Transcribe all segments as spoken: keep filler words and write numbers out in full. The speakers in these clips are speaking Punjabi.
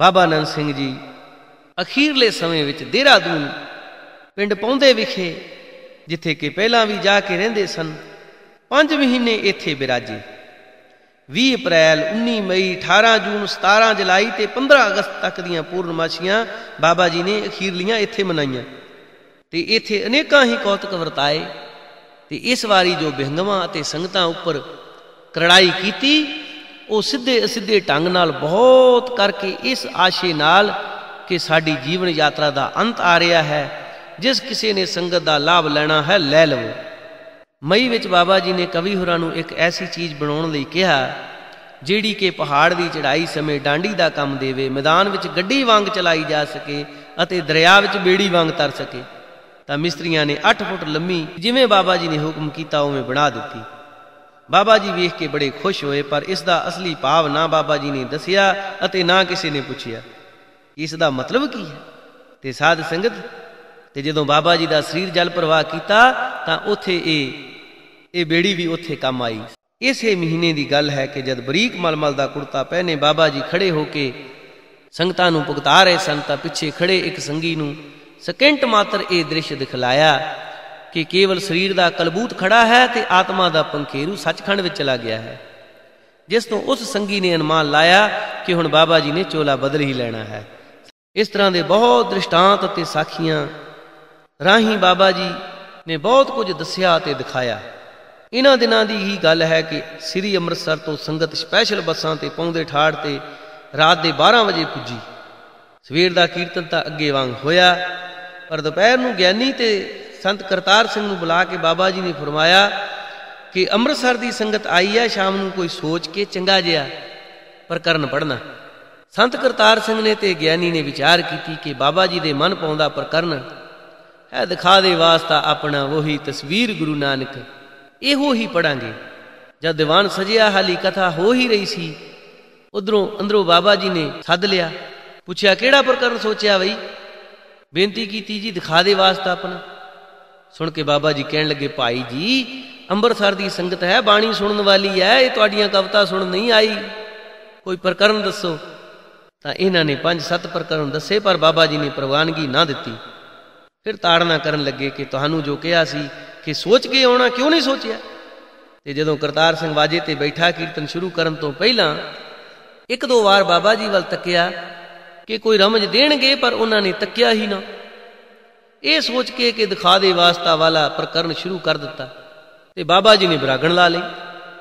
ਬਾਬਾ ਨੰਦ ਸਿੰਘ ਜੀ ਅਖੀਰਲੇ ਸਮੇਂ ਵਿੱਚ ਦੇਹਰਾਦੂਨ ਪਿੰਡ ਪੌਂਦੇ ਵਿਖੇ, ਜਿੱਥੇ ਕਿ ਪਹਿਲਾਂ ਵੀ ਜਾ ਕੇ ਰਹਿੰਦੇ ਸਨ, ਪੰਜ ਮਹੀਨੇ ਇੱਥੇ ਬਿਰਾਜੇ। ਵੀਹ ਅਪ੍ਰੈਲ, ਉੱਨੀ ਮਈ, ਅਠਾਰਾਂ ਜੂਨ, ਸਤਾਰਾਂ ਜੁਲਾਈ ਅਤੇ ਪੰਦਰਾਂ ਅਗਸਤ ਤੱਕ ਦੀਆਂ ਪੂਰਨਮਾਸ਼ੀਆਂ ਬਾਬਾ ਜੀ ਨੇ ਅਖੀਰਲੀਆਂ ਇੱਥੇ ਮਨਾਈਆਂ ਅਤੇ ਇੱਥੇ ਅਨੇਕਾਂ ਹੀ ਕੌਤਕ ਵਰਤਾਏ। ਅਤੇ ਇਸ ਵਾਰੀ ਜੋ ਬਿਹੰਗਮਾਂ ਅਤੇ ਸੰਗਤਾਂ ਉੱਪਰ ਕਰੜਾਈ ਕੀਤੀ, ਉਹ ਸਿੱਧੇ ਅਸਿੱਧੇ ਢੰਗ ਨਾਲ ਬਹੁਤ ਕਰਕੇ ਇਸ ਆਸ਼ੇ ਨਾਲ ਕਿ ਸਾਡੀ ਜੀਵਨ ਯਾਤਰਾ ਦਾ ਅੰਤ ਆ ਰਿਹਾ ਹੈ, ਜਿਸ ਕਿਸੇ ਨੇ ਸੰਗਤ ਦਾ ਲਾਭ ਲੈਣਾ ਹੈ ਲੈ ਲਵੋ। ਮਈ ਵਿੱਚ ਬਾਬਾ ਜੀ ਨੇ ਕਵੀ ਹੋਰਾਂ ਨੂੰ ਇੱਕ ਐਸੀ ਚੀਜ਼ ਬਣਾਉਣ ਲਈ ਕਿਹਾ ਜਿਹੜੀ ਕਿ ਪਹਾੜ ਦੀ ਚੜ੍ਹਾਈ ਸਮੇਂ ਡਾਂਡੀ ਦਾ ਕੰਮ ਦੇਵੇ, ਮੈਦਾਨ ਵਿੱਚ ਗੱਡੀ ਵਾਂਗ ਚਲਾਈ ਜਾ ਸਕੇ ਅਤੇ ਦਰਿਆ ਵਿੱਚ ਬੇੜੀ ਵਾਂਗ ਤਰ ਸਕੇ। ਤਾਂ ਮਿਸਤਰੀਆਂ ਨੇ ਅੱਠ ਫੁੱਟ ਲੰਮੀ ਜਿਵੇਂ ਬਾਬਾ ਜੀ ਨੇ ਹੁਕਮ ਕੀਤਾ ਉਵੇਂ ਬਣਾ ਦਿੱਤੀ। ਬਾਬਾ ਜੀ ਵੇਖ ਕੇ ਬੜੇ ਖੁਸ਼ ਹੋਏ, ਪਰ ਇਸ ਦਾ ਅਸਲੀ ਭਾਵ ਨਾ ਬਾਬਾ ਜੀ ਨੇ ਦੱਸਿਆ ਅਤੇ ਨਾ ਕਿਸੇ ਨੇ ਪੁੱਛਿਆ ਇਸ ਦਾ ਮਤਲਬ ਕੀ ਹੈ। ਅਤੇ ਸਾਧ ਸੰਗਤ, ਅਤੇ ਜਦੋਂ ਬਾਬਾ ਜੀ ਦਾ ਸਰੀਰ ਜਲ ਪ੍ਰਵਾਹ ਕੀਤਾ ਤਾਂ ਉੱਥੇ ਇਹ ਇਹ ਬੇੜੀ ਵੀ ਉੱਥੇ ਕੰਮ ਆਈ। ਇਸੇ ਮਹੀਨੇ ਦੀ ਗੱਲ ਹੈ ਕਿ ਜਦ ਬਰੀਕ ਮਲਮਲ ਦਾ ਕੁੜਤਾ ਪਹਿਨੇ ਬਾਬਾ ਜੀ ਖੜੇ ਹੋ ਕੇ ਸੰਗਤਾਂ ਨੂੰ ਭੁਗਤਾ ਰਹੇ ਸਨ, ਤਾਂ ਪਿੱਛੇ ਖੜੇ ਇੱਕ ਸੰਗੀ ਨੂੰ ਸਕਿੰਟ ਮਾਤਰ ਇਹ ਦ੍ਰਿਸ਼ ਦਿਖਲਾਇਆ ਕਿ ਕੇਵਲ ਸਰੀਰ ਦਾ ਕਲਬੂਤ ਖੜਾ ਹੈ ਅਤੇ ਆਤਮਾ ਦਾ ਪੰਖੇਰੂ ਸੱਚਖੰਡ ਵਿੱਚ ਚਲਾ ਗਿਆ ਹੈ, ਜਿਸ ਤੋਂ ਉਸ ਸੰਗੀ ਨੇ ਅਨੁਮਾਨ ਲਾਇਆ ਕਿ ਹੁਣ ਬਾਬਾ ਜੀ ਨੇ ਚੋਲਾ ਬਦਲ ਹੀ ਲੈਣਾ ਹੈ। ਇਸ ਤਰ੍ਹਾਂ ਦੇ ਬਹੁਤ ਦ੍ਰਿਸ਼ਟਾਂਤ ਅਤੇ ਸਾਖੀਆਂ ਰਾਹੀਂ ਬਾਬਾ ਜੀ ਨੇ ਬਹੁਤ ਕੁਝ ਦੱਸਿਆ ਅਤੇ ਦਿਖਾਇਆ। ਇਹਨਾਂ ਦਿਨਾਂ ਦੀ ਹੀ ਗੱਲ ਹੈ ਕਿ ਸ੍ਰੀ ਅੰਮ੍ਰਿਤਸਰ ਤੋਂ ਸੰਗਤ ਸਪੈਸ਼ਲ ਬੱਸਾਂ 'ਤੇ ਪੌਂਦੇ ਠਾੜ 'ਤੇ ਰਾਤ ਦੇ ਬਾਰਾਂ ਵਜੇ ਪੁੱਜੀ। ਸਵੇਰ ਦਾ ਕੀਰਤਨ ਤਾਂ ਅੱਗੇ ਵਾਂਗ ਹੋਇਆ, ਪਰ ਦੁਪਹਿਰ ਨੂੰ ਗਿਆਨੀ ਅਤੇ ਸੰਤ ਕਰਤਾਰ ਸਿੰਘ ਨੂੰ ਬੁਲਾ ਕੇ ਬਾਬਾ ਜੀ ਨੇ ਫਰਮਾਇਆ ਕਿ ਅੰਮ੍ਰਿਤਸਰ ਦੀ ਸੰਗਤ ਆਈ ਹੈ, ਸ਼ਾਮ ਨੂੰ ਕੋਈ ਸੋਚ ਕੇ ਚੰਗਾ ਜਿਹਾ ਪ੍ਰਕਰਨ ਪੜ੍ਹਨਾ। ਸੰਤ ਕਰਤਾਰ ਸਿੰਘ ਨੇ ਅਤੇ ਗਿਆਨੀ ਨੇ ਵਿਚਾਰ ਕੀਤੀ ਕਿ ਬਾਬਾ ਜੀ ਦੇ ਮਨ ਪਾਉਂਦਾ ਪ੍ਰਕਰਨ ਹੈ, ਦਿਖਾ ਦੇ ਵਾਸਤਾ ਆਪਣਾ ਉਹੀ ਤਸਵੀਰ ਗੁਰੂ ਨਾਨਕ, ਇਹੋ ਹੀ ਪੜ੍ਹਾਂਗੇ। ਜਦ ਦੀਵਾਨ ਸਜਿਆ, ਹਾਲੀ ਕਥਾ ਹੋ ਹੀ ਰਹੀ ਸੀ, ਉੱਧਰੋਂ ਅੰਦਰੋਂ ਬਾਬਾ ਜੀ ਨੇ ਸੱਦ ਲਿਆ, ਪੁੱਛਿਆ ਕਿਹੜਾ ਪ੍ਰਕਰਨ ਸੋਚਿਆ ਬਈ? ਬੇਨਤੀ ਕੀਤੀ ਜੀ ਦਿਖਾ ਦੇ ਵਾਸਤਾ ਆਪਣਾ। ਸੁਣ ਕੇ ਬਾਬਾ ਜੀ ਕਹਿਣ ਲੱਗੇ, ਭਾਈ ਜੀ ਅੰਮ੍ਰਿਤਸਰ ਦੀ ਸੰਗਤ ਹੈ, ਬਾਣੀ ਸੁਣਨ ਵਾਲੀ ਹੈ, ਇਹ ਤੁਹਾਡੀਆਂ ਕਵਿਤਾ ਸੁਣ ਨਹੀਂ ਆਈ, ਕੋਈ ਪ੍ਰਕਰਨ ਦੱਸੋ। ਤਾਂ ਇਹਨਾਂ ਨੇ ਪੰਜ ਸੱਤ ਪ੍ਰਕਰਨ ਦੱਸੇ, ਪਰ ਬਾਬਾ ਜੀ ਨੇ ਪ੍ਰਵਾਨਗੀ ਨਾ ਦਿੱਤੀ। ਫਿਰ ਤਾੜਨਾ ਕਰਨ ਲੱਗੇ ਕਿ ਤੁਹਾਨੂੰ ਜੋ ਕਿਹਾ ਸੀ ਕਿ ਸੋਚ ਕੇ ਆਉਣਾ, ਕਿਉਂ ਨਹੀਂ ਸੋਚਿਆ? ਅਤੇ ਜਦੋਂ ਕਰਤਾਰ ਸਿੰਘ ਵਾਜੇ 'ਤੇ ਬੈਠਾ ਕੀਰਤਨ ਸ਼ੁਰੂ ਕਰਨ ਤੋਂ ਪਹਿਲਾਂ ਇੱਕ ਦੋ ਵਾਰ ਬਾਬਾ ਜੀ ਵੱਲ ਤੱਕਿਆ ਕਿ ਕੋਈ ਰਮਜ ਦੇਣਗੇ, ਪਰ ਉਹਨਾਂ ਨੇ ਤੱਕਿਆ ਹੀ ਨਾ। ਇਹ ਸੋਚ ਕੇ ਕਿ ਦਿਖਾ ਦੇ ਵਾਸਤਾ ਵਾਲਾ ਪ੍ਰਕਰਨ ਸ਼ੁਰੂ ਕਰ ਦਿੱਤਾ ਅਤੇ ਬਾਬਾ ਜੀ ਨੇ ਬਰਾਗਣ ਲਾ ਲਈ।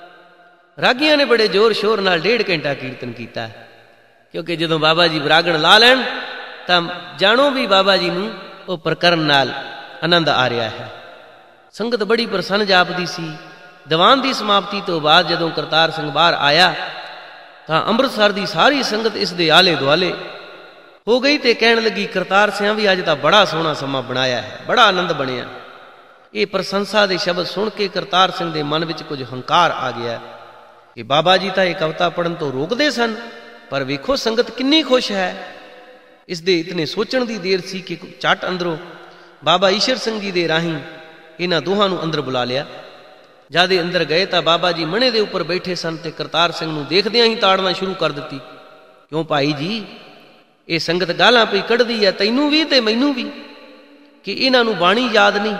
ਰਾਗੀਆਂ ਨੇ ਬੜੇ ਜ਼ੋਰ ਸ਼ੋਰ ਨਾਲ ਡੇਢ ਘੰਟਾ ਕੀਰਤਨ ਕੀਤਾ, ਕਿਉਂਕਿ ਜਦੋਂ ਬਾਬਾ ਜੀ ਬਰਾਗਣ ਲਾ ਲੈਣ ਤਾਂ ਜਾਣੋ ਵੀ ਬਾਬਾ ਜੀ ਨੂੰ ਉਹ ਪ੍ਰਕਰਨ ਨਾਲ ਆਨੰਦ ਆ ਰਿਹਾ ਹੈ। ਸੰਗਤ ਬੜੀ ਪ੍ਰਸੰਨ ਜਾਪਦੀ ਸੀ। ਦੀਵਾਨ ਦੀ ਸਮਾਪਤੀ ਤੋਂ ਬਾਅਦ ਜਦੋਂ ਕਰਤਾਰ ਸਿੰਘ ਬਾਹਰ ਆਇਆ ਤਾਂ ਅੰਮ੍ਰਿਤਸਰ ਦੀ ਸਾਰੀ ਸੰਗਤ ਇਸ ਦੇ ਆਲੇ ਦੁਆਲੇ ਹੋ ਗਈ ਅਤੇ ਕਹਿਣ ਲੱਗੀ, ਕਰਤਾਰ ਸਿੰਘ ਵੀ ਅੱਜ ਤਾਂ ਬੜਾ ਸੋਹਣਾ ਸਮਾਂ ਬਣਾਇਆ ਹੈ, ਬੜਾ ਆਨੰਦ ਬਣਿਆ। ਇਹ ਪ੍ਰਸ਼ੰਸਾ ਦੇ ਸ਼ਬਦ ਸੁਣ ਕੇ ਕਰਤਾਰ ਸਿੰਘ ਦੇ ਮਨ ਵਿੱਚ ਕੁਝ ਹੰਕਾਰ ਆ ਗਿਆ ਕਿ ਬਾਬਾ ਜੀ ਤਾਂ ਇਹ ਕਵਿਤਾ ਪੜ੍ਹਨ ਤੋਂ ਰੋਕਦੇ ਸਨ, ਪਰ ਵੇਖੋ ਸੰਗਤ ਕਿੰਨੀ ਖੁਸ਼ ਹੈ। ਇਸ ਦੇ ਇਤਨੇ ਸੋਚਣ ਦੀ ਦੇਰ ਸੀ ਕਿ ਝੱਟ ਅੰਦਰੋਂ ਬਾਬਾ ਈਸ਼ਰ ਸਿੰਘ ਜੀ ਦੇ ਰਾਹੀਂ ਇਹਨਾਂ ਦੋਹਾਂ ਨੂੰ ਅੰਦਰ ਬੁਲਾ ਲਿਆ। ਜਦ ਇਹ ਅੰਦਰ ਗਏ ਤਾਂ ਬਾਬਾ ਜੀ ਮਣੇ ਦੇ ਉੱਪਰ ਬੈਠੇ ਸਨ ਅਤੇ ਕਰਤਾਰ ਸਿੰਘ ਨੂੰ ਦੇਖਦਿਆਂ ਹੀ ਤਾੜਨਾ ਸ਼ੁਰੂ ਕਰ ਦਿੱਤੀ। ਕਿਉਂ ਭਾਈ ਜੀ, ਇਹ ਸੰਗਤ ਗਾਲਾਂ ਪਈ ਕੱਢਦੀ ਹੈ, ਤੈਨੂੰ ਵੀ ਅਤੇ ਮੈਨੂੰ ਵੀ, ਕਿ ਇਹਨਾਂ ਨੂੰ ਬਾਣੀ ਯਾਦ ਨਹੀਂ।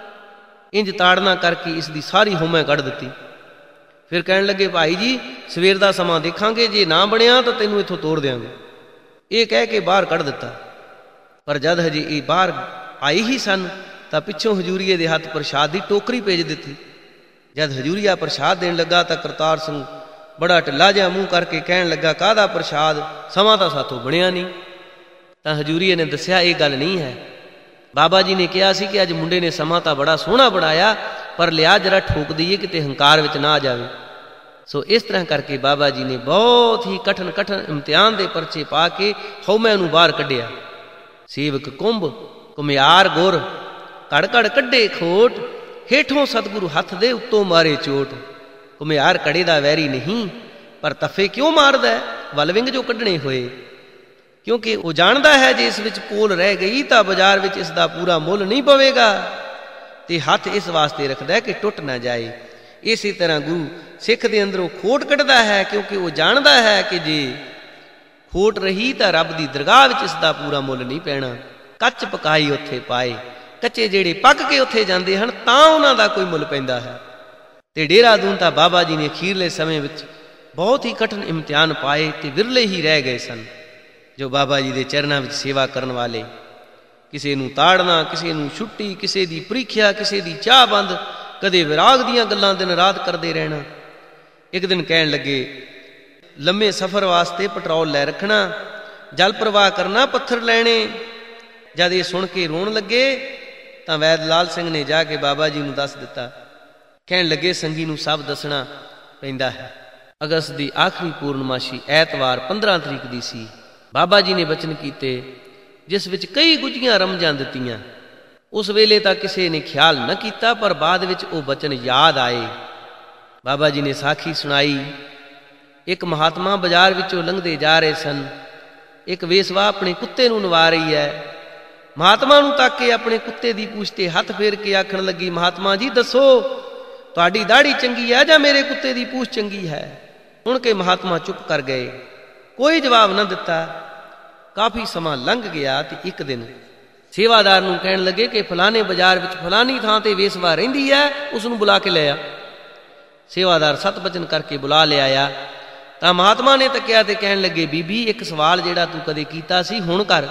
ਇੰਜ ਤਾੜਨਾ ਕਰਕੇ ਇਸ ਦੀ ਸਾਰੀ ਹਉਮੈ ਕੱਢ ਦਿੱਤੀ। ਫਿਰ ਕਹਿਣ ਲੱਗੇ, ਭਾਈ ਜੀ ਸਵੇਰ ਦਾ ਸਮਾਂ ਦੇਖਾਂਗੇ, ਜੇ ਨਾ ਬਣਿਆ ਤਾਂ ਤੈਨੂੰ ਇੱਥੋਂ ਤੋੜ ਦਿਆਂਗੇ। ਇਹ ਕਹਿ ਕੇ ਬਾਹਰ ਕੱਢ ਦਿੱਤਾ। ਪਰ ਜਦ ਹਜੇ ਇਹ ਬਾਹਰ ਆਏ ਹੀ ਸਨ ਤਾਂ ਪਿੱਛੋਂ ਹਜੂਰੀਏ ਦੇ ਹੱਥ ਪ੍ਰਸ਼ਾਦ ਦੀ ਟੋਕਰੀ ਭੇਜ ਦਿੱਤੀ। ਜਦ ਹਜੂਰੀਆ ਪ੍ਰਸ਼ਾਦ ਦੇਣ ਲੱਗਾ ਤਾਂ ਕਰਤਾਰ ਸਿੰਘ ਬੜਾ ਢਿੱਲਾ ਜਿਹਾ ਮੂੰਹ ਕਰਕੇ ਕਹਿਣ ਲੱਗਾ, ਕਾਹਦਾ ਪ੍ਰਸ਼ਾਦ, ਸਮਾਂ ਤਾਂ ਸਾਥੋਂ ਬਣਿਆ ਨਹੀਂ। ਤਾਂ ਹਜੂਰੀਏ ਨੇ ਦੱਸਿਆ, ਇਹ ਗੱਲ ਨਹੀਂ ਹੈ, ਬਾਬਾ ਜੀ ਨੇ ਕਿਹਾ ਸੀ ਕਿ ਅੱਜ ਮੁੰਡੇ ਨੇ ਸਮਾਂ ਤਾਂ ਬੜਾ ਸੋਹਣਾ ਬਣਾਇਆ, ਪਰ ਲਿਆ ਜਰਾ ਠੋਕ ਦਈਏ ਕਿਤੇ ਹੰਕਾਰ ਵਿੱਚ ਨਾ ਆ ਜਾਵੇ। ਸੋ ਇਸ ਤਰ੍ਹਾਂ ਕਰਕੇ ਬਾਬਾ ਜੀ ਨੇ ਬਹੁਤ ਹੀ ਕਠਨ ਕਠਨ ਇਮਤਿਹਾਨ ਦੇ ਪਰਚੇ ਪਾ ਕੇ ਹਉਮੈ ਨੂੰ ਬਾਹਰ ਕੱਢਿਆ। ਸੇਵਕ ਕੁੰਭ ਘੁਮਿਆਰ ਗੁਰ ਘੜ ਘੜ ਕੱਢੇ ਖੋਟ, ਹੇਠੋਂ ਸਤਿਗੁਰੂ ਹੱਥ ਦੇ ਉੱਤੋਂ ਮਾਰੇ ਚੋਟ। ਘੁਮਿਆਰ ਕੜੇ ਦਾ ਵੈਰੀ ਨਹੀਂ, ਪਰ ਤਫੇ ਕਿਉਂ ਮਾਰਦਾ ਵਲਵਿੰਗ ਜੋ ਕੱਢਣੇ ਹੋਏ, ਕਿਉਂਕਿ ਉਹ ਜਾਣਦਾ ਹੈ ਜੇ ਇਸ ਵਿੱਚ ਪੋਲ ਰਹਿ ਗਈ ਤਾਂ ਬਾਜ਼ਾਰ ਵਿੱਚ ਇਸ ਦਾ ਪੂਰਾ ਮੁੱਲ ਨਹੀਂ ਪਵੇਗਾ, ਤੇ ਹੱਥ ਇਸ ਵਾਸਤੇ ਰੱਖਦਾ ਕਿ ਟੁੱਟ ਨਾ ਜਾਏ। ਇਸੇ ਤਰ੍ਹਾਂ ਗੁਰੂ ਸਿੱਖ ਦੇ ਅੰਦਰੋਂ ਖੋਟ ਕੱਢਦਾ ਹੈ, ਕਿਉਂਕਿ ਉਹ ਜਾਣਦਾ ਹੈ ਕਿ ਜੇ ਖੋਟ ਰਹੀ ਤਾਂ ਰੱਬ ਦੀ ਦਰਗਾਹ ਵਿੱਚ ਇਸ ਦਾ ਪੂਰਾ ਮੁੱਲ ਨਹੀਂ ਪੈਣਾ। ਕੱਚ ਪਕਾਈ ਉੱਥੇ ਪਾਏ, ਕੱਚੇ ਜਿਹੜੇ ਪੱਕ ਕੇ ਉੱਥੇ ਜਾਂਦੇ ਹਨ ਤਾਂ ਉਹਨਾਂ ਦਾ ਕੋਈ ਮੁੱਲ ਪੈਂਦਾ ਹੈ। ਤੇ ਦੇਹਰਾਦੂਨ ਤਾਂ ਬਾਬਾ ਜੀ ਨੇ ਅਖੀਰਲੇ ਸਮੇਂ ਵਿੱਚ ਬਹੁਤ ਹੀ ਕਠਿਨ ਇਮਤਿਹਾਨ ਪਾਏ ਤੇ ਵਿਰਲੇ ਹੀ ਰਹਿ ਗਏ ਸਨ ਜੋ ਬਾਬਾ ਜੀ ਦੇ ਚਰਨਾਂ ਵਿੱਚ ਸੇਵਾ ਕਰਨ ਵਾਲੇ। ਕਿਸੇ ਨੂੰ ਤਾੜਨਾ, ਕਿਸੇ ਨੂੰ ਛੁੱਟੀ, ਕਿਸੇ ਦੀ ਪ੍ਰੀਖਿਆ, ਕਿਸੇ ਦੀ ਚਾਹ ਬੰਦ, ਕਦੇ ਵਿਰਾਗ ਦੀਆਂ ਗੱਲਾਂ ਦਿਨ ਰਾਤ ਕਰਦੇ ਰਹਿਣਾ। ਇੱਕ ਦਿਨ ਕਹਿਣ ਲੱਗੇ ਲੰਮੇ ਸਫ਼ਰ ਵਾਸਤੇ ਪੈਟਰੋਲ ਲੈ ਰੱਖਣਾ, ਜਲ ਪ੍ਰਵਾਹ ਕਰਨਾ, ਪੱਥਰ ਲੈਣੇ। ਜਦ ਇਹ ਸੁਣ ਕੇ ਰੋਣ ਲੱਗੇ ਤਾਂ ਵੈਦ ਲਾਲ ਸਿੰਘ ਨੇ ਜਾ ਕੇ ਬਾਬਾ ਜੀ ਨੂੰ ਦੱਸ ਦਿੱਤਾ। ਕਹਿਣ ਲੱਗੇ ਸੰਗੀ ਨੂੰ ਸਭ ਦੱਸਣਾ ਪੈਂਦਾ ਹੈ। ਅਗਸਤ ਦੀ ਆਖਰੀ ਪੂਰਨਮਾਸ਼ੀ ਐਤਵਾਰ ਪੰਦਰਾਂ ਤਰੀਕ ਦੀ ਸੀ। ਬਾਬਾ ਜੀ ਨੇ ਬਚਨ ਕੀਤੇ ਜਿਸ ਵਿੱਚ ਕਈ ਗੁੱਝੀਆਂ ਰਮਜ਼ਾਂ ਦਿੱਤੀਆਂ। ਉਸ ਵੇਲੇ ਤਾਂ ਕਿਸੇ ਨੇ ਖਿਆਲ ਨਾ ਕੀਤਾ, ਪਰ ਬਾਅਦ ਵਿੱਚ ਉਹ ਬਚਨ ਯਾਦ ਆਏ। ਬਾਬਾ ਜੀ ਨੇ ਸਾਖੀ ਸੁਣਾਈ। ਇੱਕ ਮਹਾਤਮਾ ਬਾਜ਼ਾਰ ਵਿੱਚੋਂ ਲੰਘਦੇ ਜਾ ਰਹੇ ਸਨ। ਇੱਕ ਵੇਸਵਾ ਆਪਣੇ ਕੁੱਤੇ ਨੂੰ ਨਵਾ ਰਹੀ ਹੈ। ਮਹਾਤਮਾ ਨੂੰ ਤੱਕ ਕੇ ਆਪਣੇ ਕੁੱਤੇ ਦੀ ਪੂਛ ਤੇ ਹੱਥ ਫੇਰ ਕੇ ਆਖਣ ਲੱਗੀ, ਮਹਾਤਮਾ ਜੀ ਦੱਸੋ ਤੁਹਾਡੀ ਦਾੜੀ ਚੰਗੀ ਹੈ ਜਾਂ ਮੇਰੇ ਕੁੱਤੇ ਦੀ ਪੂਛ ਚੰਗੀ ਹੈ? ਸੁਣ ਕੇ ਮਹਾਤਮਾ ਚੁੱਪ ਕਰ ਗਏ, ਕੋਈ ਜਵਾਬ ਨਾ ਦਿੱਤਾ। ਕਾਫੀ ਸਮਾਂ ਲੰਘ ਗਿਆ ਤੇ ਇੱਕ ਦਿਨ ਸੇਵਾਦਾਰ ਨੂੰ ਕਹਿਣ ਲੱਗੇ ਕਿ ਫਲਾਣੇ ਬਾਜ਼ਾਰ ਵਿੱਚ ਫਲਾਣੀ ਥਾਂ ਤੇ ਵੇਸਵਾ ਰਹਿੰਦੀ ਹੈ, ਉਸ ਨੂੰ ਬੁਲਾ ਕੇ ਲੈ ਆ। ਸੇਵਾਦਾਰ ਸਤ ਬਚਨ ਕਰਕੇ ਬੁਲਾ ਲਿਆਇਆ ਤਾਂ ਮਹਾਤਮਾ ਨੇ ਤੱਕਿਆ ਤੇ ਕਹਿਣ ਲੱਗੇ, ਬੀਬੀ ਇੱਕ ਸਵਾਲ ਜਿਹੜਾ ਤੂੰ ਕਦੇ ਕੀਤਾ ਸੀ ਹੁਣ ਕਰ।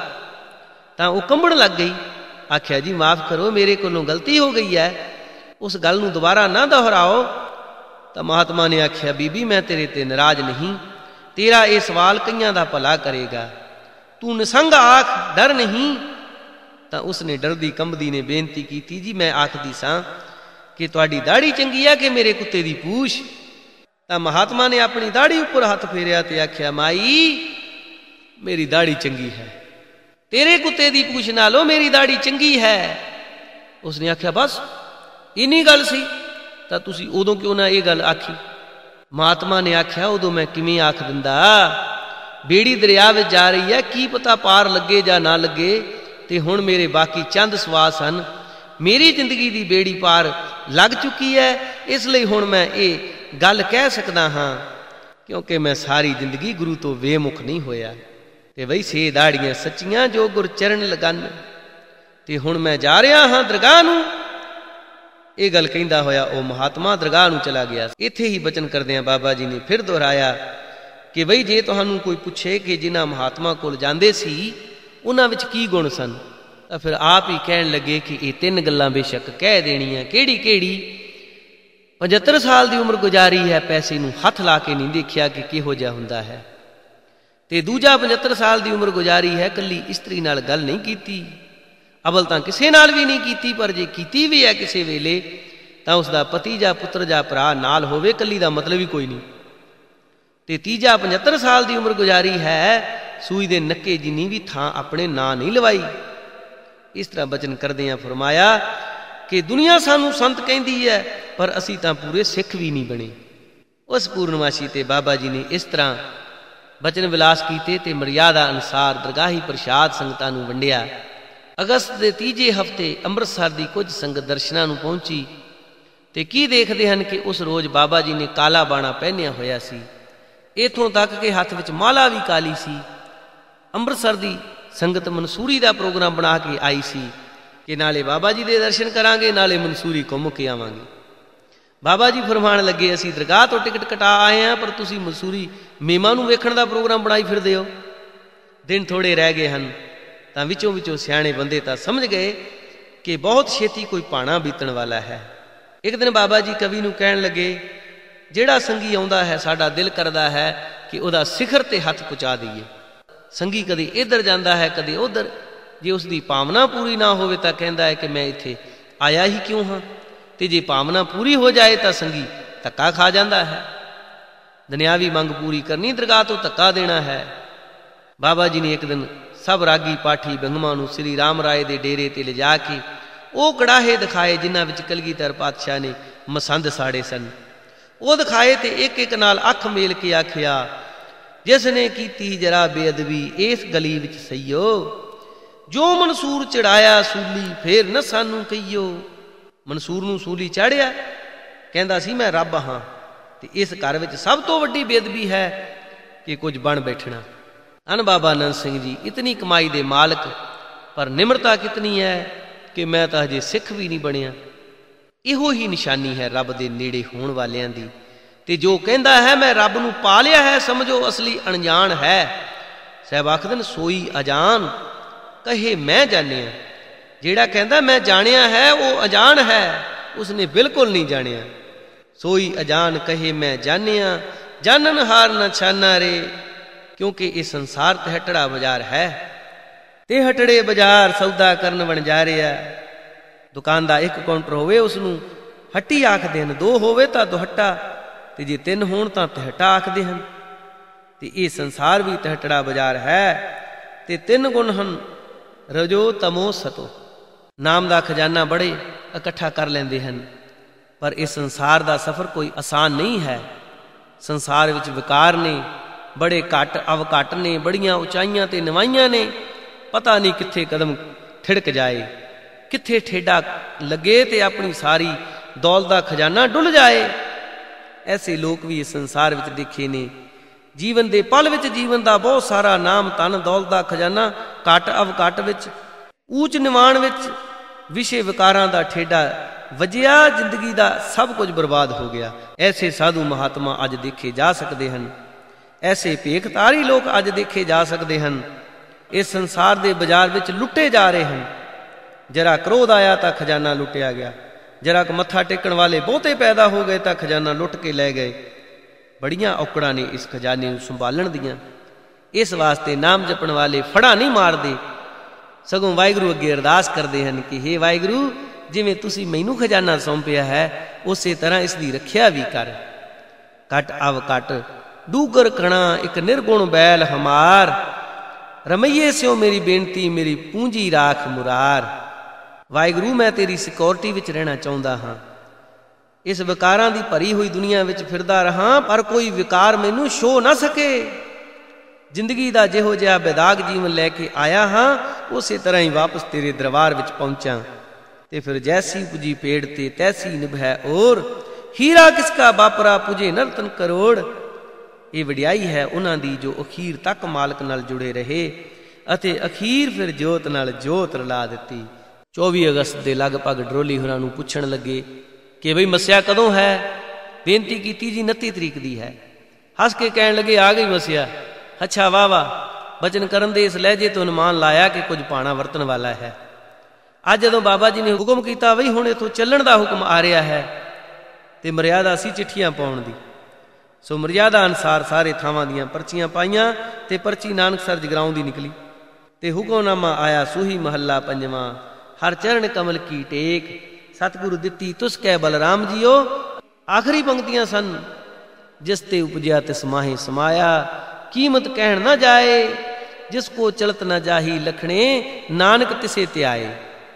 ਤਾਂ ਉਹ ਕੰਬਣ ਲੱਗ ਗਈ। ਆਖਿਆ ਜੀ ਮਾਫ਼ ਕਰੋ, ਮੇਰੇ ਕੋਲੋਂ ਗਲਤੀ ਹੋ ਗਈ ਹੈ, ਉਸ ਗੱਲ ਨੂੰ ਦੁਬਾਰਾ ਨਾ ਦੁਹਰਾਓ। ਤਾਂ ਮਹਾਤਮਾ ਨੇ ਆਖਿਆ, ਬੀਬੀ ਮੈਂ ਤੇਰੇ ਤੇ ਨਾਰਾਜ਼ ਨਹੀਂ, ਤੇਰਾ ਇਹ ਸਵਾਲ ਕਈਆਂ ਦਾ ਭਲਾ ਕਰੇਗਾ, ਤੂੰ ਨਿਸੰਗ ਆਖ, ਡਰ ਨਹੀਂ। ਤਾਂ ਉਸਨੇ ਡਰਦੀ ਕੰਬਦੀ ਨੇ ਬੇਨਤੀ ਕੀਤੀ, ਜੀ ਮੈਂ ਆਖਦੀ ਸਾਂ ਕਿ ਤੁਹਾਡੀ ਦਾੜੀ ਚੰਗੀ ਹੈ ਕਿ ਮੇਰੇ ਕੁੱਤੇ ਦੀ ਪੂਛ? ਤਾਂ ਮਹਾਤਮਾ ਨੇ ਆਪਣੀ ਦਾੜੀ ਉੱਪਰ ਹੱਥ ਫੇਰਿਆ ਤੇ ਆਖਿਆ, ਮਾਈ ਮੇਰੀ ਦਾੜੀ ਚੰਗੀ ਹੈ, ਤੇਰੇ ਕੁੱਤੇ ਦੀ ਪੂਛ ਨਾਲੋਂ ਮੇਰੀ ਦਾੜੀ ਚੰਗੀ ਹੈ। ਉਸਨੇ ਆਖਿਆ, ਬਸ ਇੰਨੀ ਗੱਲ ਸੀ? ਤਾਂ ਤੁਸੀਂ ਉਦੋਂ ਕਿਉਂ ਨਾ ਇਹ ਗੱਲ ਆਖੀ? ਮਹਾਤਮਾ ਨੇ ਆਖਿਆ, ਉਦੋਂ ਮੈਂ ਕਿਵੇਂ ਆਖ ਦਿੰਦਾ? ਬੇੜੀ ਦਰਿਆ ਵਿੱਚ ਜਾ ਰਹੀ ਹੈ, ਕੀ ਪਤਾ ਪਾਰ ਲੱਗੇ ਜਾਂ ਨਾ ਲੱਗੇ। ਤੇ ਹੁਣ ਮੇਰੇ ਬਾਕੀ ਚੰਦ ਸਵਾਸ ਹਨ। ਮੇਰੀ ਜ਼ਿੰਦਗੀ ਦੀ ਬੇੜੀ ਪਾਰ ਲੱਗ ਚੁੱਕੀ ਹੈ, ਇਸ ਲਈ ਹੁਣ ਮੈਂ ਇਹ ਗੱਲ ਕਹਿ ਸਕਦਾ ਹਾਂ ਕਿਉਂਕਿ ਮੈਂ ਸਾਰੀ ਜ਼ਿੰਦਗੀ ਗੁਰੂ ਤੋਂ ਬੇਮੁਖ ਨਹੀਂ ਹੋਇਆ। ਤੇ ਵੈਸੇ ਦਾੜੀਆਂ ਸੱਚੀਆਂ ਜੋ ਗੁਰਚਰਨ ਲਗਨ। ਤੇ ਹੁਣ ਮੈਂ ਜਾ ਰਿਹਾ ਹਾਂ ਦਰਗਾਹ ਨੂੰ। ਇਹ ਗੱਲ ਕਹਿੰਦਾ ਹੋਇਆ ਉਹ ਮਹਾਤਮਾ ਦਰਗਾਹ ਨੂੰ ਚਲਾ ਗਿਆ। ਇੱਥੇ ਹੀ ਬਚਨ ਕਰਦਿਆਂ ਬਾਬਾ ਜੀ ਨੇ ਫਿਰ ਦੁਹਰਾਇਆ ਕਿ ਬਈ ਜੇ ਤੁਹਾਨੂੰ ਕੋਈ ਪੁੱਛੇ ਕਿ ਜਿਨ੍ਹਾਂ ਮਹਾਤਮਾ ਕੋਲ ਜਾਂਦੇ ਸੀ ਉਹਨਾਂ ਵਿੱਚ ਕੀ ਗੁਣ ਸਨ, ਤਾਂ ਫਿਰ ਆਪ ਹੀ ਕਹਿਣ ਲੱਗੇ ਕਿ ਇਹ ਤਿੰਨ ਗੱਲਾਂ ਬੇਸ਼ੱਕ ਕਹਿ ਦੇਣੀਆਂ। ਕਿਹੜੀ ਕਿਹੜੀ? ਪਝੱਤਰ ਸਾਲ ਦੀ ਉਮਰ ਗੁਜ਼ਾਰੀ ਹੈ, ਪੈਸੇ ਨੂੰ ਹੱਥ ਲਾ ਕੇ ਨਹੀਂ ਦੇਖਿਆ ਕਿ ਕਿਹੋ ਜਿਹਾ ਹੁੰਦਾ ਹੈ। ਤੇ ਦੂਜਾ ਪਝੱਤਰ ਸਾਲ ਦੀ ਉਮਰ ਗੁਜ਼ਾਰੀ ਹੈ, ਇਕੱਲੀ ਇਸਤਰੀ ਨਾਲ ਗੱਲ ਨਹੀਂ ਕੀਤੀ, ਅਵਲ ਤਾਂ ਕਿਸੇ ਨਾਲ ਵੀ ਨਹੀਂ ਕੀਤੀ, ਪਰ ਜੇ ਕੀਤੀ ਵੀ ਹੈ ਕਿਸੇ ਵੇਲੇ ਤਾਂ ਉਸਦਾ ਪਤੀ ਜਾਂ ਪੁੱਤਰ ਜਾਂ ਭਰਾ ਨਾਲ ਹੋਵੇ, ਇਕੱਲੀ ਦਾ ਮਤਲਬ ਹੀ ਕੋਈ ਨਹੀਂ। ਤੇ ਤੀਜਾ ਪਝੱਤਰ ਸਾਲ ਦੀ ਉਮਰ ਗੁਜ਼ਾਰੀ ਹੈ, ਸੂਈ ਦੇ ਨੱਕੇ ਜਿੰਨੀ ਵੀ ਥਾਂ ਆਪਣੇ ਨਾਂ ਨਹੀਂ ਲਵਾਈ। ਇਸ ਤਰ੍ਹਾਂ ਬਚਨ ਕਰਦਿਆਂ ਫਰਮਾਇਆ ਕਿ ਦੁਨੀਆ ਸਾਨੂੰ ਸੰਤ ਕਹਿੰਦੀ ਹੈ, ਪਰ ਅਸੀਂ ਤਾਂ ਪੂਰੇ ਸਿੱਖ ਵੀ ਨਹੀਂ ਬਣੇ। ਉਸ ਪੂਰਨਮਾਸ਼ੀ ਤੇ ਬਾਬਾ ਜੀ ਨੇ ਇਸ ਤਰ੍ਹਾਂ ਬਚਨ ਵਿਲਾਸ ਕੀਤੇ ਤੇ ਮਰਿਆਦਾ ਅਨੁਸਾਰ ਦਰਗਾਹੀ ਪ੍ਰਸ਼ਾਦ ਸੰਗਤਾਂ ਨੂੰ ਵੰਡਿਆ। ਅਗਸਤ ਦੇ ਤੀਜੇ ਹਫ਼ਤੇ ਅੰਮ੍ਰਿਤਸਰ ਦੀ ਕੁਝ ਸੰਗਤ ਦਰਸ਼ਨਾਂ ਨੂੰ ਪਹੁੰਚੀ ਤੇ ਕੀ ਦੇਖਦੇ ਹਨ ਕਿ ਉਸ ਰੋਜ਼ ਬਾਬਾ ਜੀ ਨੇ ਕਾਲਾ ਬਾਣਾ ਪਹਿਨਿਆ ਹੋਇਆ ਸੀ, ਇੱਥੋਂ ਤੱਕ ਕਿ ਹੱਥ ਵਿੱਚ ਮਾਲਾ ਵੀ ਕਾਲੀ ਸੀ। ਅੰਮ੍ਰਿਤਸਰ ਦੀ ਸੰਗਤ ਮਨਸੂਰੀ ਦਾ ਪ੍ਰੋਗਰਾਮ ਬਣਾ ਕੇ ਆਈ ਸੀ ਕਿ ਨਾਲੇ ਬਾਬਾ ਜੀ ਦੇ ਦਰਸ਼ਨ ਕਰਾਂਗੇ, ਨਾਲੇ ਮਨਸੂਰੀ ਘੁੰਮ ਕੇ ਆਵਾਂਗੇ। ਬਾਬਾ ਜੀ ਫਰਮਾਣ ਲੱਗੇ, ਅਸੀਂ ਦਰਗਾਹ ਤੋਂ ਟਿਕਟ ਕਟਾ ਆਏ ਹਾਂ, ਪਰ ਤੁਸੀਂ ਮਨਸੂਰੀ ਮੇਮਾ ਨੂੰ ਵੇਖਣ ਦਾ ਪ੍ਰੋਗਰਾਮ ਬਣਾਈ ਫਿਰਦੇ ਹੋ। ਦਿਨ ਥੋੜ੍ਹੇ ਰਹਿ ਗਏ ਹਨ ਤਾਂ ਵਿੱਚੋਂ ਵਿੱਚੋਂ ਸਿਆਣੇ ਬੰਦੇ ਤਾਂ ਸਮਝ ਗਏ ਕਿ ਬਹੁਤ ਛੇਤੀ ਕੋਈ ਭਾਣਾ ਬੀਤਣ ਵਾਲਾ ਹੈ। ਇੱਕ ਦਿਨ ਬਾਬਾ ਜੀ ਕਵੀ ਨੂੰ ਕਹਿਣ ਲੱਗੇ, ਜਿਹੜਾ ਸੰਗੀ ਆਉਂਦਾ ਹੈ ਸਾਡਾ ਦਿਲ ਕਰਦਾ ਹੈ ਕਿ ਉਹਦਾ ਸਿਖਰ ਤੇ ਹੱਥ ਪਹੁੰਚਾ ਦਈਏ। ਸੰਗੀ ਕਦੇ ਇੱਧਰ ਜਾਂਦਾ ਹੈ, ਕਦੇ ਉੱਧਰ। ਜੇ ਉਸਦੀ ਭਾਵਨਾ ਪੂਰੀ ਨਾ ਹੋਵੇ ਤਾਂ ਕਹਿੰਦਾ ਹੈ ਕਿ ਮੈਂ ਇੱਥੇ ਆਇਆ ਹੀ ਕਿਉਂ ਹਾਂ। ਤੇ ਜੇ ਭਾਵਨਾ ਪੂਰੀ ਹੋ ਜਾਏ ਤਾਂ ਸੰਗੀ ਧੱਕਾ ਖਾ ਜਾਂਦਾ ਹੈ। ਦੁਨਿਆਵੀ ਮੰਗ ਪੂਰੀ ਕਰਨੀ, ਦਰਗਾਹ ਤੋਂ ਧੱਕਾ ਦੇਣਾ ਹੈ। ਬਾਬਾ ਜੀ ਨੇ ਇੱਕ ਦਿਨ ਸਭ ਰਾਗੀ ਪਾਠੀ ਬੰਗਮਾਂ ਨੂੰ ਸ੍ਰੀ ਰਾਮ ਰਾਏ ਦੇ ਡੇਰੇ ਤੇ ਲਿਜਾ ਕੇ ਉਹ ਕੜਾਹੇ ਦਿਖਾਏ ਜਿਨ੍ਹਾਂ ਵਿੱਚ ਕਲਗੀਧਰ ਪਾਤਸ਼ਾਹ ਨੇ ਮਸੰਦ ਸਾੜੇ ਸਨ। ਉਹ ਦਿਖਾਏ ਤੇ ਇੱਕ ਇੱਕ ਨਾਲ ਅੱਖ ਮੇਲ ਕੇ ਆਖਿਆ, ਜਿਸ ਨੇ ਕੀਤੀ ਜਰਾ ਬੇਅਦਬੀ ਇਸ ਗਲੀ ਵਿੱਚ ਸਈਓ, ਜੋ ਮਨਸੂਰ ਚੜਾਇਆ ਸੂਲੀ ਫੇਰ ਨਾ ਸਾਨੂੰ ਕਹੀਓ। ਮਨਸੂਰ ਨੂੰ ਸੂਲੀ ਚਾੜਿਆ, ਕਹਿੰਦਾ ਸੀ ਮੈਂ ਰੱਬ ਹਾਂ, ਤੇ ਇਸ ਘਰ ਵਿੱਚ ਸਭ ਤੋਂ ਵੱਡੀ ਬੇਅਦਬੀ ਹੈ ਕਿ ਕੁਝ ਬਣ ਬੈਠਣਾ। अन बाबा नंद सिंह जी इतनी कमाई दे मालक, पर निमरता कितनी है कि मैं तो हजे सिख भी नहीं बनिया। इहो ही निशानी है रब दे नेड़े होण वालियां दी। ते जो कहंदा है मैं रब नूं पा लिया है, समझो असली अणजान है। साहब आखदे ने सोई अजान कहे मैं जानिया। जेड़ा कहंदा मैं जानिया है वो अजान है, उसने बिल्कुल नहीं जानिया। सोई अजान कहे मैं जानिया, जानन हार न छाना रे। क्योंकि ये संसार तिहटड़ा बाजार है। तिहटड़े बाजार सौदा करन बन जा रहा। दुकान का एक काउंटर होवे उसनूं हट्टी आखदे हन, दो होवे तां दुहट्टा, ते जे तीन होण तां तिहटा आखदे हन। ते ये संसार भी तिहटड़ा बाजार है। ते तीन गुण हन, रजो तमो सतो। नाम का खजाना बड़े इकट्ठा कर लेंदे हन, पर इस संसार का सफ़र कोई आसान नहीं है। संसार विच विकार ने, बड़े घट अवघट ने, बड़ियां उचाइयां ते नवाइयां ने। पता नहीं कित्थे कदम ठिड़क जाए, कित्थे ठेडा लगे ते अपनी सारी दौलत का खजाना डुल जाए। ऐसे लोग भी इस संसार विच देखे ने। जीवन के पल विच जीवन का बहुत सारा नाम धन दौलत का खजाना घट अवघट विच, ऊच निवाण विच विषे विकारां दा ठेडा वजिया, जिंदगी का सब कुछ बर्बाद हो गया। ऐसे साधु महात्मा अज देखे जा सकते हैं। ऐसे भेखतारी लोग अज देखे जा सकते हैं। इस संसार के बाजार विच लुटे जा रहे हैं। जरा क्रोध आया तो खजाना लुटिया गया, जरा मत्था टेकण वाले बहुते पैदा हो गए तो खजाना लुट के लै गए। बड़ियां औकड़ां ने इस खजाने नूं संभालण दियां। इस वास्ते नाम जपण वाले फड़ा नहीं मारते, सगों वाहिगुरू अगे अरदास करते हैं कि हे वाहिगुरू, जिवें तुसीं मैनूं खजाना सौंपिया है उस तरह इसकी रखिया भी कर। कट अव कट डूगर कणा एक निर्गुण बैल हमार, रमैये स्यों मेरी बेनती मेरी पूंजी राख मुरार। वाहिगुरू मैं तेरी सिक्योरिटी विच रहना चाहुंदा हाँ। इस विकारां दी भरी हुई दुनिया विच फिरदा रहा, पर कोई विकार मैनूं छो ना सके। जिंदगी का जिहो जिहा बेदाग जीवन लैके आया हाँ, उस तरह ही वापस तेरे दरबार विच पहुंचा। ते फिर जैसी पुजी पेड़ ते तैसी निभै और, हीरा किसका बापरा पुजे नरतन करोड़। ये वडियाई है उन्हां दी जो अखीर तक मालक नाल जुड़े रहे अते अखीर फिर जोत नाल जोत रला दिती। चौबीस अगस्त के लगभग डरोली होरां नूं पुछण लगे कि बई मस्या कदों है। बेनती की जी उनतीस तरीक दी है। हस के कहण लगे आ गई मस्या। अच्छा वाह वाह, बचन करन दे इस लहजे तो अनुमान लाया कि कुछ पाना वरतन वाला है। अज जदों बाबा जी ने हुक्म किया बई हुण इथों चलण दा हुक्म आ रहा है, तो मर्यादा सी चिट्ठियां पाउण दी। सो मर्यादा अनुसार सारे थावां दियां पर्चियां पाईयां ते पर्ची नानकसर जगराऊं दी निकली। ते हुक्मनामा आया सूही महला पंजवां, हर चरण कमल की टेक, सतगुरु दिती तुस कै बलराम जियो। आखिरी पंक्तियां सन, जिसते उपजया तिस माहे समाया, कीमत कहण ना जाए, जिसको चलत ना जाही लखणे, नानक तिसे त्याए।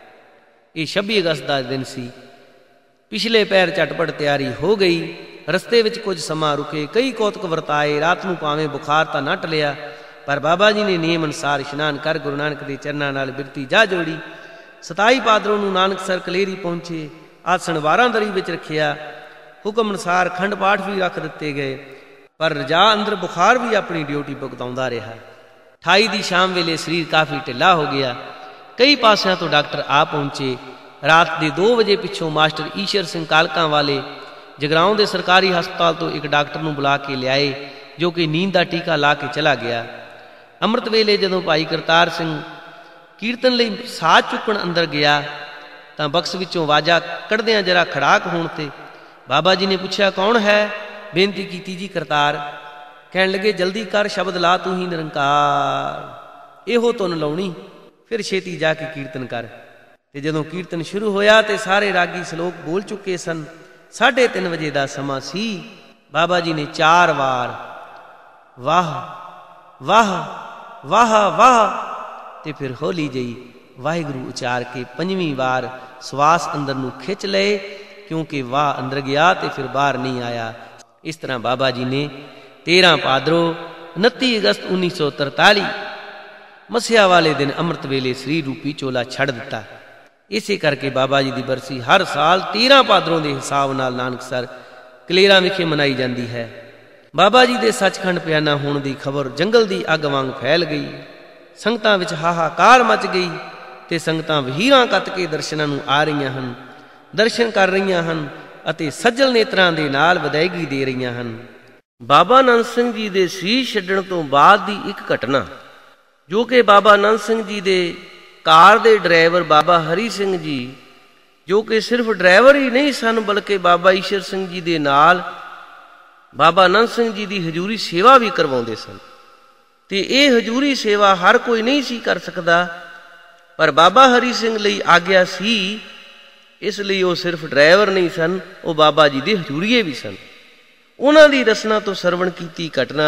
ये छब्बी अगस्त का दिन सी। पिछले पैर झटपट तैयारी हो गई। रस्ते विच कुछ समा रुके, कई कौतक वरताए। रात नूं भावें बुखार तां ना टलिया, पर बाबा जी ने नियम अनुसार इशनान कर गुरु नानक के चरनां नाल बिरती जा जोड़ी। सताई पादरों नूं नानकसर कलेरी पहुंचे। आसन बारांदरी विच रखिया। हुक्म अनुसार खंड पाठ भी रख दिते गए, पर रजा अंदर बुखार भी अपनी ड्यूटी भुगताउंदा रहा। अठाई दी शाम वेले शरीर काफ़ी ढिला हो गया। कई पासियां तो डॉक्टर आ पहुंचे। रात के दो बजे पिछों मास्टर ईश्वर सिंह कालकां वाले जगराऊं के सरकारी हस्पताल तो एक डॉक्टर नूं बुला के लियाए, जो कि नींद का टीका ला के चला गया। अमृत वेले जदों भाई करतार सिंह कीर्तन लई साज चुकण अंदर गया तां बक्स विचों वाजा कढ़दियां जरा खड़ाक होण ते बाबा जी ने पूछा कौन है। बेनती की जी करतार। कहण लगे जल्दी कर, शब्द ला तू ही निरंकार, इहो तुन लाउणी, फिर छेती जाके कीर्तन कर। ते जदों कीर्तन शुरू होया ते सारे रागी श्लोक बोल चुके सन। साढ़े तीन बजे का समा सी। बाबा जी ने चार वार वाह वाह वाह वाह ते फिर हौली जई वाहिगुरू उचार के पंजवीं बार श्वास अंदर नूं खिंच लए, क्योंकि वाह अंदर गया तो फिर बाहर नहीं आया। इस तरह बाबा जी ने तेरह पादरों उनती अगस्त उन्नीस सौ तरताली मसिया वाले दिन अमृत वेले श्री रूपी चोला छड़ दिता। इसे करके बाबा जी की बरसी हर साल तेरह पादरों के हिसाब नाल नानकसर कलेरां विखे मनाई जाती है। ਬਾਬਾ ਜੀ ਦੇ ਸੱਚਖੰਡ ਪਿਆਨਾ ਹੋਣ ਦੀ ਖਬਰ ਜੰਗਲ ਦੀ ਅੱਗ ਵਾਂਗ ਫੈਲ ਗਈ। ਸੰਗਤਾਂ ਵਿੱਚ ਹਾਹਾਕਾਰ ਮਚ ਗਈ ਤੇ ਸੰਗਤਾਂ ਵਹੀਰਾਂ ਕੱਤ ਕੇ ਦਰਸ਼ਨਾਂ ਨੂੰ ਆ ਰਹੀਆਂ ਹਨ, ਦਰਸ਼ਨ ਕਰ ਰਹੀਆਂ ਹਨ ਅਤੇ ਸੱਜਲ ਨੇਤਰਾਂ ਦੇ ਨਾਲ ਵਿਦਾਇਗੀ ਦੇ ਰਹੀਆਂ ਹਨ। ਬਾਬਾ ਨੰਦ ਸਿੰਘ ਜੀ ਦੇ ਸੀਸ ਛੱਡਣ ਤੋਂ ਬਾਅਦ ਦੀ ਇੱਕ ਘਟਨਾ, ਜੋ ਕਿ ਬਾਬਾ ਨੰਦ ਸਿੰਘ ਜੀ ਦੇ ਕਾਰ ਦੇ ਡਰਾਈਵਰ ਬਾਬਾ ਹਰੀ ਸਿੰਘ ਜੀ, ਜੋ ਕਿ ਸਿਰਫ ਡਰਾਈਵਰ ਹੀ ਨਹੀਂ ਸਨ ਬਲਕਿ ਬਾਬਾ ਈਸ਼ਰ ਸਿੰਘ ਜੀ ਦੇ ਨਾਲ ਬਾਬਾ ਨੰਦ ਸਿੰਘ ਜੀ ਦੀ ਹਜ਼ੂਰੀ ਸੇਵਾ ਵੀ ਕਰਵਾਉਂਦੇ ਸਨ। ਤੇ ਇਹ ਹਜ਼ੂਰੀ ਸੇਵਾ ਹਰ ਕੋਈ ਨਹੀਂ ਸੀ ਕਰ ਸਕਦਾ, ਪਰ ਬਾਬਾ ਹਰੀ ਸਿੰਘ ਲਈ ਆਗਿਆ ਸੀ, ਇਸ ਲਈ ਉਹ ਸਿਰਫ ਡਰਾਈਵਰ ਨਹੀਂ ਸਨ, ਉਹ ਬਾਬਾ ਜੀ ਦੇ ਹਜ਼ੂਰੀਏ ਵੀ ਸਨ। ਉਹਨਾਂ ਦੀ ਰਸਨਾ ਤੋਂ ਸਰਵਣ ਕੀਤੀ ਘਟਨਾ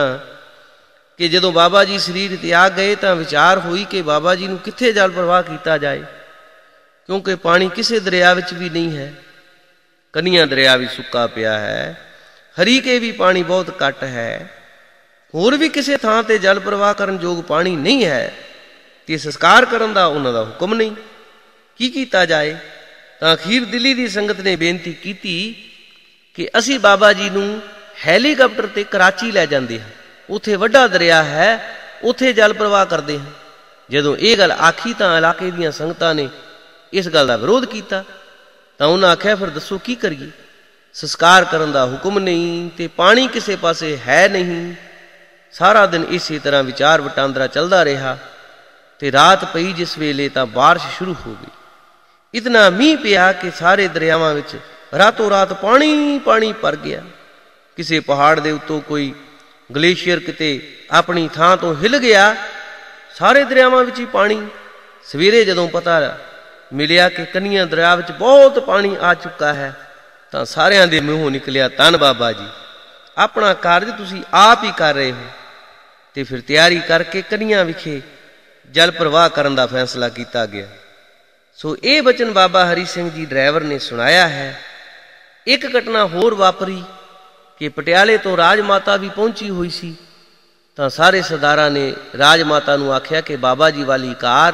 ਕਿ ਜਦੋਂ ਬਾਬਾ ਜੀ ਸਰੀਰ ਤਿਆਗ ਗਏ ਤਾਂ ਵਿਚਾਰ ਹੋਈ ਕਿ ਬਾਬਾ ਜੀ ਨੂੰ ਕਿੱਥੇ ਜਲ ਪ੍ਰਵਾਹ ਕੀਤਾ ਜਾਏ, ਕਿਉਂਕਿ ਪਾਣੀ ਕਿਸੇ ਦਰਿਆ ਵਿੱਚ ਵੀ ਨਹੀਂ ਹੈ। ਕਨੀਆਂ ਦਰਿਆ ਵੀ ਸੁੱਕਾ ਪਿਆ ਹੈ, ਹਰੀਕੇ ਵੀ ਪਾਣੀ ਬਹੁਤ ਘੱਟ ਹੈ, ਹੋਰ ਵੀ ਕਿਸੇ ਥਾਂ 'ਤੇ ਜਲ ਪ੍ਰਵਾਹ ਕਰਨ ਯੋਗ ਪਾਣੀ ਨਹੀਂ ਹੈ ਤੇ ਸੰਸਕਾਰ ਕਰਨ ਦਾ ਉਹਨਾਂ ਦਾ ਹੁਕਮ ਨਹੀਂ। ਕੀ ਕੀਤਾ ਜਾਏ? ਤਾਂ ਅਖੀਰ ਦਿੱਲੀ ਦੀ ਸੰਗਤ ਨੇ ਬੇਨਤੀ ਕੀਤੀ ਕਿ ਅਸੀਂ ਬਾਬਾ ਜੀ ਨੂੰ ਹੈਲੀਕਾਪਟਰ 'ਤੇ ਕਰਾਚੀ ਲੈ ਜਾਂਦੇ ਹਾਂ, ਉੱਥੇ ਵੱਡਾ ਦਰਿਆ ਹੈ, ਉੱਥੇ ਜਲ ਪ੍ਰਵਾਹ ਕਰਦੇ ਹਾਂ। ਜਦੋਂ ਇਹ ਗੱਲ ਆਖੀ ਤਾਂ ਇਲਾਕੇ ਦੀਆਂ ਸੰਗਤਾਂ ਨੇ ਇਸ ਗੱਲ ਦਾ ਵਿਰੋਧ ਕੀਤਾ। ਤਾਂ ਉਹਨਾਂ ਆਖਿਆ, ਫਿਰ ਦੱਸੋ ਕੀ ਕਰੀਏ? ਸੰਸਕਾਰ ਕਰਨ ਦਾ ਹੁਕਮ ਨਹੀਂ ਤੇ ਪਾਣੀ ਕਿਸੇ ਪਾਸੇ ਹੈ ਨਹੀਂ। ਸਾਰਾ ਦਿਨ ਇਸੇ ਤਰ੍ਹਾਂ ਵਿਚਾਰ ਵਟਾਂਦਰਾ ਚੱਲਦਾ ਰਿਹਾ ਤੇ ਰਾਤ ਪਈ ਜਿਸ ਵੇਲੇ ਤਾਂ ਬਾਰਿਸ਼ ਸ਼ੁਰੂ ਹੋ ਗਈ। ਇਤਨਾ ਮੀਂਹ ਪਿਆ ਕਿ ਸਾਰੇ ਦਰਿਆਵਾਂ ਵਿੱਚ ਰਾਤੋਂ ਰਾਤ ਪਾਣੀ ਪਾਣੀ ਭਰ ਗਿਆ। ਕਿਸੇ ਪਹਾੜ ਦੇ ਉੱਤੋਂ ਕੋਈ ਗਲੇਸ਼ੀਅਰ ਕਿਤੇ ਆਪਣੀ ਥਾਂ ਤੋਂ ਹਿੱਲ ਗਿਆ, ਸਾਰੇ ਦਰਿਆਵਾਂ ਵਿੱਚ ਹੀ ਪਾਣੀ। ਸਵੇਰੇ ਜਦੋਂ ਪਤਾ ਮਿਲਿਆ ਕਿ ਕਨੀਆਂ ਦਰਿਆ ਵਿੱਚ ਬਹੁਤ ਪਾਣੀ ਆ ਚੁੱਕਾ ਹੈ ਤਾਂ ਸਾਰਿਆਂ ਦੇ ਮੂੰਹੋਂ ਨਿਕਲਿਆ, ਧੰਨ ਬਾਬਾ ਜੀ, ਆਪਣਾ ਕਾਰਜ ਤੁਸੀਂ ਆਪ ਹੀ ਕਰ ਰਹੇ ਹੋ। ਤੇ ਫਿਰ ਤਿਆਰੀ ਕਰਕੇ ਕਨੀਆਂ ਵਿਖੇ ਜਲ ਪ੍ਰਵਾਹ ਕਰਨ ਦਾ ਫੈਸਲਾ ਕੀਤਾ ਗਿਆ। ਸੋ ਇਹ ਬਚਨ ਬਾਬਾ ਹਰੀ ਸਿੰਘ ਜੀ ਡਰਾਈਵਰ ਨੇ ਸੁਣਾਇਆ ਹੈ। ਇੱਕ ਘਟਨਾ ਹੋਰ ਵਾਪਰੀ ਕਿ ਪਟਿਆਲੇ ਤੋਂ ਰਾਜ ਮਾਤਾ ਵੀ ਪਹੁੰਚੀ ਹੋਈ ਸੀ। ਤਾਂ ਸਾਰੇ ਸਰਦਾਰਾਂ ਨੇ ਰਾਜ ਮਾਤਾ ਨੂੰ ਆਖਿਆ ਕਿ ਬਾਬਾ ਜੀ ਵਾਲੀ ਕਾਰ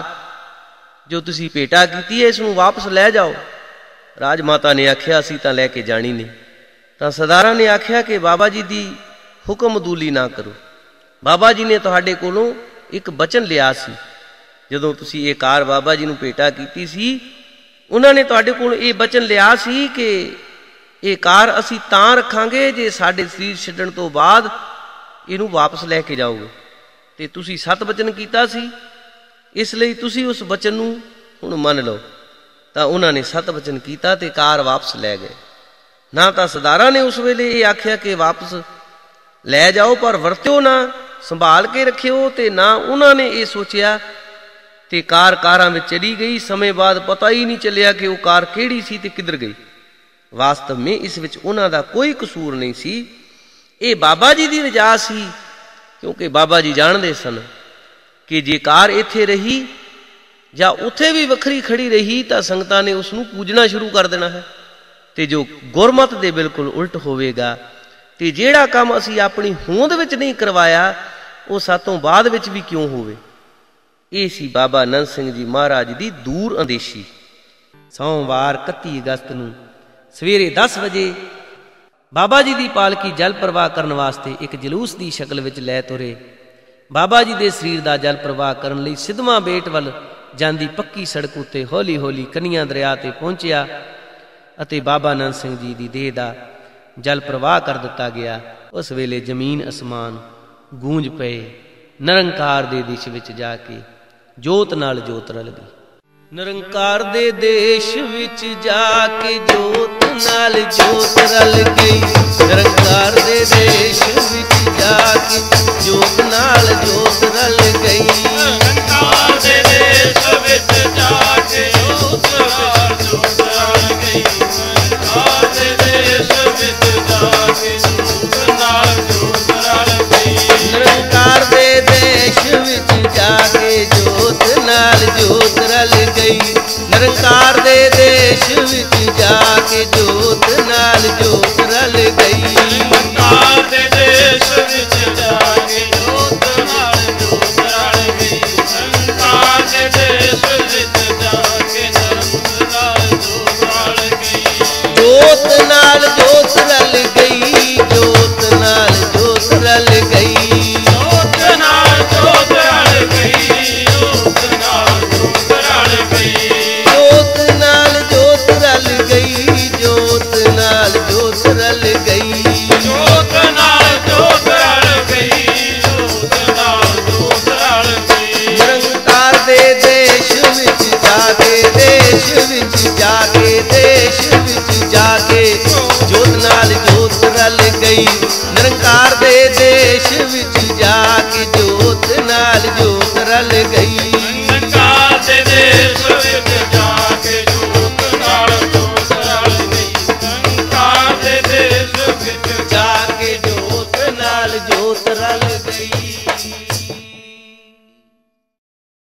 ਜੋ ਤੁਸੀਂ ਭੇਟਾ ਕੀਤੀ ਹੈ, ਇਸ ਨੂੰ ਵਾਪਸ ਲੈ ਜਾਓ। ਰਾਜ ਮਾਤਾ ਨੇ ਆਖਿਆ, ਅਸੀਂ ਤਾਂ ਲੈ ਕੇ ਜਾਣੀ ਨਹੀਂ। ਤਾਂ ਸਰਦਾਰਾਂ ਨੇ ਆਖਿਆ ਕਿ ਬਾਬਾ ਜੀ ਦੀ ਹੁਕਮ ਅਦੂਲੀ ਨਾ ਕਰੋ। ਬਾਬਾ ਜੀ ਨੇ ਤੁਹਾਡੇ ਕੋਲੋਂ ਇੱਕ ਬਚਨ ਲਿਆ ਸੀ, ਜਦੋਂ ਤੁਸੀਂ ਇਹ ਕਾਰ ਬਾਬਾ ਜੀ ਨੂੰ ਭੇਟਾ ਕੀਤੀ ਸੀ, ਉਹਨਾਂ ਨੇ ਤੁਹਾਡੇ ਕੋਲ ਇਹ ਬਚਨ ਲਿਆ ਸੀ ਕਿ ਇਹ ਕਾਰ ਅਸੀਂ ਤਾਂ ਰੱਖਾਂਗੇ ਜੇ ਸਾਡੇ ਸਰੀਰ ਛੱਡਣ ਤੋਂ ਬਾਅਦ ਇਹਨੂੰ ਵਾਪਸ ਲੈ ਕੇ ਜਾਓਗੇ। ਤੇ ਤੁਸੀਂ ਸਤ ਬਚਨ ਕੀਤਾ ਸੀ, ਇਸ ਲਈ ਤੁਸੀਂ ਉਸ ਬਚਨ ਨੂੰ ਹੁਣ ਮੰਨ ਲਓ। ਤਾਂ ਉਹਨਾਂ ਨੇ ਸਤ ਬਚਨ ਕੀਤਾ ਤੇ ਕਾਰ ਵਾਪਸ ਲੈ ਗਏ। ਨਾ ਤਾਂ ਸਰਦਾਰਾਂ ਨੇ ਉਸ ਵੇਲੇ ਇਹ ਆਖਿਆ ਕਿ ਵਾਪਸ ਲੈ ਜਾਓ ਪਰ ਵਰਤਿਓ ਨਾ, ਸੰਭਾਲ ਕੇ ਰੱਖਿਓ, ਤੇ ਨਾ ਉਹਨਾਂ ਨੇ ਇਹ ਸੋਚਿਆ। ਤੇ ਕਾਰ ਕਾਰਾਂ ਵਿੱਚ ਚਲੀ ਗਈ। ਸਮੇਂ ਬਾਅਦ ਪਤਾ ਹੀ ਨਹੀਂ ਚੱਲਿਆ ਕਿ ਉਹ ਕਾਰ ਕਿਹੜੀ ਸੀ ਤੇ ਕਿੱਧਰ ਗਈ। ਵਾਸਤਵ ਵਿੱਚ ਇਸ ਵਿੱਚ ਉਹਨਾਂ ਦਾ ਕੋਈ ਕਸੂਰ ਨਹੀਂ ਸੀ, ਇਹ ਬਾਬਾ ਜੀ ਦੀ ਰਜਾ ਸੀ, ਕਿਉਂਕਿ ਬਾਬਾ ਜੀ ਜਾਣਦੇ ਸਨ ਕਿ ਜੇ ਕਾਰ ਇੱਥੇ ਰਹੀ ਜਾਂ ਉੱਥੇ ਵੀ ਵੱਖਰੀ ਖੜੀ ਰਹੀ ਤਾਂ ਸੰਗਤਾਂ ਨੇ ਉਸ ਨੂੰ ਪੂਜਣਾ ਸ਼ੁਰੂ ਕਰ ਦੇਣਾ ਹੈ, ਤੇ ਜੋ ਗੁਰਮਤ ਦੇ ਬਿਲਕੁਲ ਉਲਟ ਹੋਵੇਗਾ। ਤੇ ਜਿਹੜਾ ਕੰਮ ਅਸੀਂ ਆਪਣੀ ਹੋਂਦ ਵਿੱਚ ਨਹੀਂ ਕਰਵਾਇਆ, ਉਹ ਸਾਤੋਂ ਬਾਅਦ ਵਿੱਚ ਵੀ ਕਿਉਂ ਹੋਵੇ। ਇਹ ਸੀ ਬਾਬਾ ਨੰਦ ਸਿੰਘ ਜੀ ਮਹਾਰਾਜ ਦੀ ਦੂਰ ਅੰਦੇਸ਼ੀ। ਸੋਮਵਾਰ ਇਕੱਤੀ ਅਗਸਤ ਨੂੰ ਸਵੇਰੇ ਦਸ ਵਜੇ ਬਾਬਾ ਜੀ ਦੀ ਪਾਲਕੀ ਜਲ ਪ੍ਰਵਾਹ ਕਰਨ ਵਾਸਤੇ ਇੱਕ ਜਲੂਸ ਦੀ ਸ਼ਕਲ ਵਿੱਚ ਲੈ ਤੁਰੇ। ਬਾਬਾ ਜੀ ਦੇ ਸਰੀਰ ਦਾ ਜਲ ਪ੍ਰਵਾਹ ਕਰਨ ਲਈ ਸਿੱਧਵਾਂ ਬੇਟ ਵੱਲ ਜਾਂਦੀ ਪੱਕੀ ਸੜਕ ਉੱਤੇ ਹੌਲੀ ਹੌਲੀ ਕਨੀਆਂ ਦਰਿਆ 'ਤੇ ਪਹੁੰਚਿਆ ਅਤੇ ਬਾਬਾ ਨੰਦ ਸਿੰਘ ਜੀ ਦੀ ਦੇਹ ਦਾ ਜਲ ਪ੍ਰਵਾਹ ਕਰ ਦਿੱਤਾ ਗਿਆ। ਉਸ ਵੇਲੇ ਜ਼ਮੀਨ ਅਸਮਾਨ ਗੂੰਜ ਪਏ। ਨਿਰੰਕਾਰ ਦੇ ਦੇਸ਼ ਵਿੱਚ ਜਾ ਕੇ ਜੋਤ ਨਾਲ ਜੋਤ ਰਲ ਗਈ। ਨਿਰੰਕਾਰ ਦੇ ਦੇਸ਼ ਵਿੱਚ ਜਾ ਕੇ ਜੋਤ ਨਾਲ ਜੋਤ ਰਲ ਗਈ। ਨਿਰੰਕਾਰ ਦੇ ਦੇਸ਼ ਵਿੱਚ ਜਾ ਕੇ ਜੋਤ ਨਾਲ ਜੋਤ ਰਲ ਗਈ। ਨਿਰੰਕਾਰ ਦੇ ਦੇਸ਼ ਵਿੱਚ ਜਾ ਕੇ ਜੋਤ ਨਾਲ ਜੋਤ ਰਲ ਗਈ। ਨਿਰੰਕਾਰ ਦੇ ਦੇਸ਼ ਵਿੱਚ ਜਾ ਕੇ ਜੋਤ ਨਾਲ ਜੋਤ ਰਲ ਗਈ। ਨਿਰੰਕਾਰ ਦੇ ਦੇਸ਼ ਵਿੱਚ ਜਾ ਕੇ ਜੋਤ ਨਾਲ ਜੋਤ ਰਲ ਗਈ। ਨਿਰੰਕਾਰ ਦੇ ਦੇਸ਼ ਵਿੱਚ ਜਾ ਕੇ ਜੋਤ ਨਾਲ ਜੋਤ ਰਲ ਗਈ। ਨਿਰੰਕਾਰ ਦੇ ਦੇਸ਼ ਵਿੱਚ ਜਾ ਕੇ ਜੋਤ ਨਾਲ ਜੋਤ ਰਲ ਗਈ। ਨਿਰੰਕਾਰ ਦੇ ਦੇਸ਼ ਵਿੱਚ ਜਾ ਕੇ ਜੋਤ ਨਾਲ ਜੋਤ ਰਲ ਗਈ। ਜੋਤ ਨਾਲ ਜੋਤ ਰਲ ਗਈ। ਜੋਤ ਨਾਲ ਜੋਤ ਗਈ ਨਿਰੰਕਾਰ ਦੇ ਦੇਸ਼ ਵਿੱਚ